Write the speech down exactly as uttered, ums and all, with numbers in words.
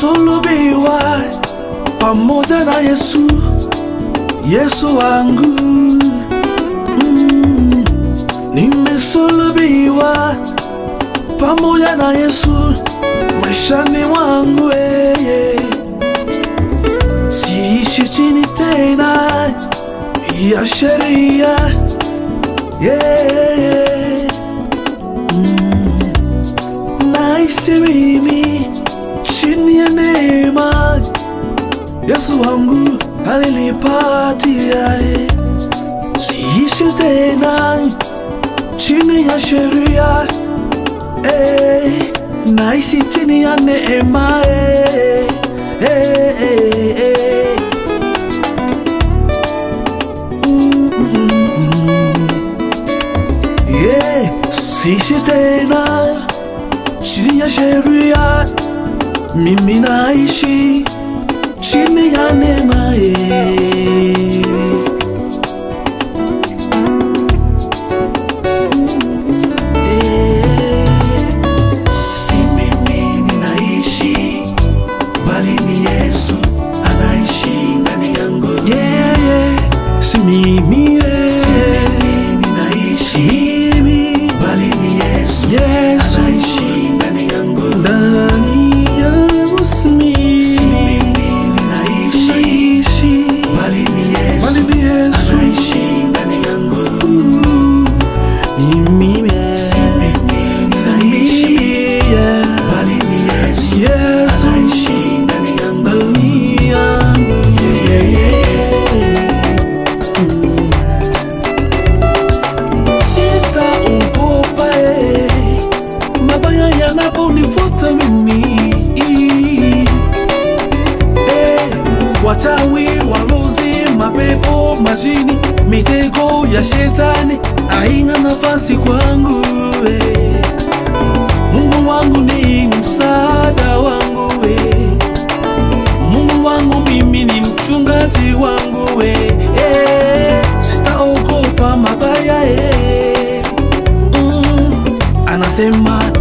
nimesulubiwa pamoja na Yesu, Yesu wangu. mm. Nimesulubiwa pamoja na Yesu maishani mwangu, eh, yeah. Siishi chini tena ya sheria, yeah, yeah. mm. Naishi mimi chini ya neema Yesu wangu alinipatia, eh. Siishi tena chini ya sheria, eh. Naishi chini ya neema, eh, eh, eh, eh. Mm, mm, mm. Yeah. Siishi tena chini ya sheria, mimi naishi chini ya neema, eh. Wachawi, waluzi, mapepo, majini, mitego ya shetani haina nafasi kwangu, eh. Mungu wangu ni msaada wangu, eh. Mungu wangu mimi ni mchungaji wangu, eh, eh. Sitaogopa mabaya, eh. mm. Anasema